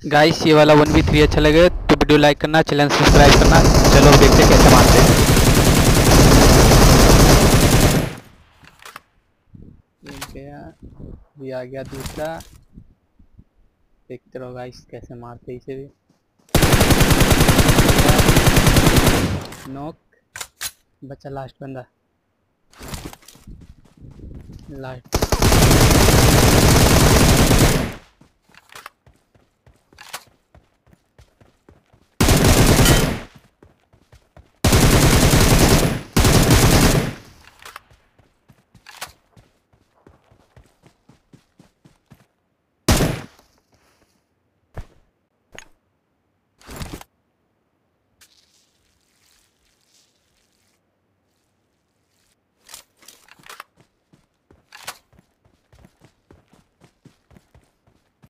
Guys ये वाला 1v3 अच्छा लगे तो वीडियो लाइक करना, चैनल सब्सक्राइब करना। चलो देखते हैं कैसे मारते हैं। एक गया, भी आ गया दूसरा। देखते रहो गाइस कैसे मारते हैं इसे भी। नॉक, बचा लास्ट बंदा, लास्ट